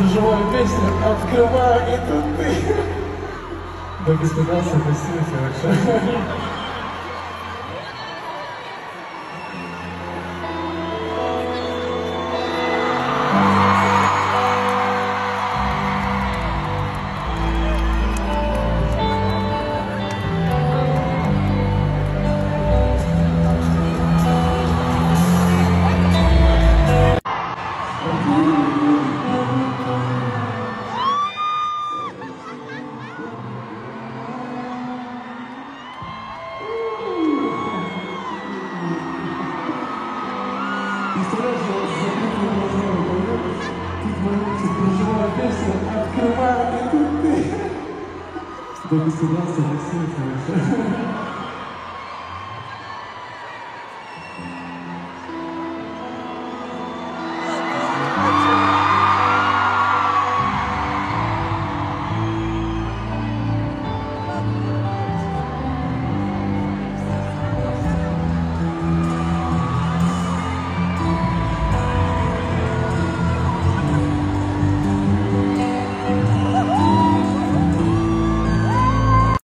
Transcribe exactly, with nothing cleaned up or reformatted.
проживаю песню «Открывай, это ты». Так испугался, спасибо тебе большое. Представляешь, я закрытую глазами поеду, тут моя проживаю песню «Открывай, это ты». Так испугался, спасибо тебе большое.